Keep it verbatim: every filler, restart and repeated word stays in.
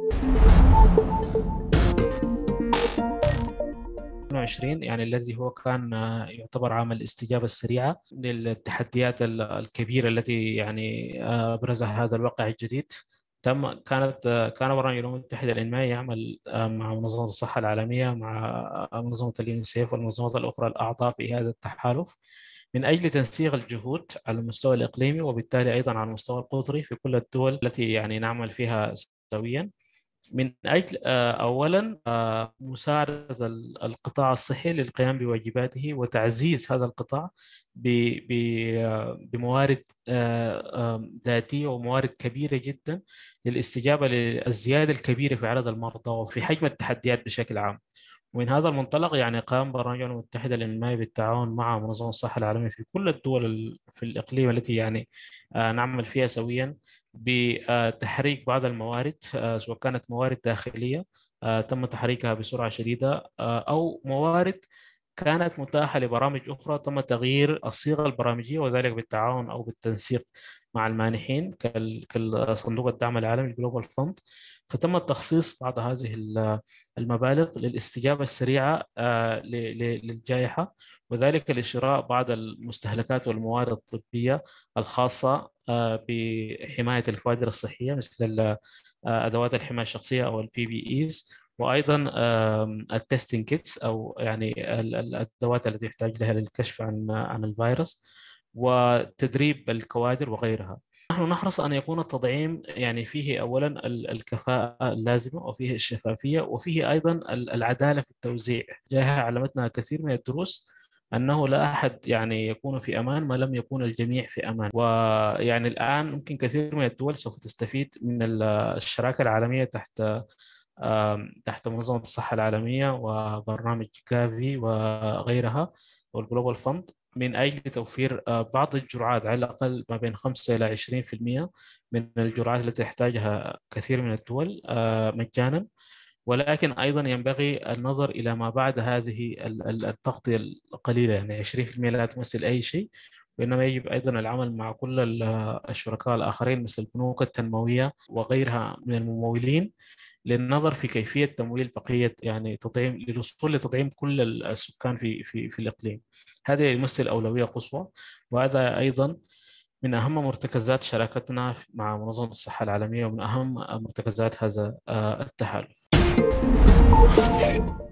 وعشرين يعني الذي هو كان آه، يعتبر عام الاستجابة السريعة للتحديات ال- الكبيرة التي يعني آه، أبرزها هذا الواقع الجديد. تم كانت آه، كان برنامج الأمم المتحدة الإنمائي يعمل آه، مع منظمة الصحة العالمية، مع آه، منظمة اليونيسيف والمنظمات الأخرى الأعضاء في هذا التحالف، من أجل تنسيق الجهود على المستوى الإقليمي وبالتالي أيضا على المستوى القطري في كل الدول التي يعني نعمل فيها سويا، من أجل آه، أولا آه، مساعدة ال- القطاع الصحي للقيام بواجباته وتعزيز هذا القطاع ب- ب- آه، بموارد آه، آم، ذاتية وموارد كبيرة جدا للاستجابة للزيادة الكبيرة في عدد المرضى وفي حجم التحديات بشكل عام. ومن هذا المنطلق يعني قام برنامج الأمم المتحدة للإنماء بالتعاون مع منظمة الصحة العالمية في كل الدول ال- في الإقليم التي يعني آه، نعمل فيها سويا بتحريك بعض الموارد، آه، سواء كانت موارد داخلية آه، تم تحريكها بسرعة شديدة، آه، أو موارد كانت متاحة لبرامج أخرى تم تغيير الصيغة البرامجية، وذلك بالتعاون أو بالتنسيق مع المانحين كال- كالصندوق الدعم العالمي الجلوبال فند. فتم تخصيص بعض هذه ال المبالغ للاستجابة السريعة آه، ل- ل- للجائحة، وذلك لشراء بعض المستهلكات والمواد الطبية الخاصة آه، بحماية الكوادر الصحية، مثل ال- آه، أدوات الحماية الشخصية أو البي بي إيز، وأيضا التستنج كيتس أو يعني ال- ال- الأدوات التي يحتاج لها للكشف عن عن الفيروس، وتدريب الكوادر وغيرها. نحن نحرص أن يكون التطعيم يعني فيه أولا ال- الكفاءة اللازمة، وفيه الشفافية، وفيه أيضا ال- العدالة في التوزيع. جاءها علمتنا كثير من الدروس أنه لا أحد يعني يكون في أمان ما لم يكون الجميع في أمان. ويعني الآن ممكن كثير من الدول سوف تستفيد من ال- الشراكة العالمية تحت آم، تحت منظمة الصحة العالمية وبرنامج جافي وغيرها والجلوبال فند، من أجل توفير آه، بعض الجرعات، على الأقل ما بين خمسة إلى عشرين في المئة من الجرعات التي تحتاجها كثير من الدول آه، مجانا. ولكن أيضا ينبغي النظر إلى ما بعد هذه ال- ال- التغطية القليلة، يعني عشرين في المئة لا تمثل أي شيء، وإنما يجب أيضا العمل مع كل ال- الشركاء الآخرين مثل البنوك التنموية وغيرها من الممولين للنظر في كيفية تمويل بقية يعني تطعيم للوصول لتطعيم كل السكان في في في الإقليم. هذا يمثل أولوية قصوى، وهذا أيضا من أهم مرتكزات شراكتنا مع منظمة الصحة العالمية، ومن أهم مرتكزات هذا آه، التحالف.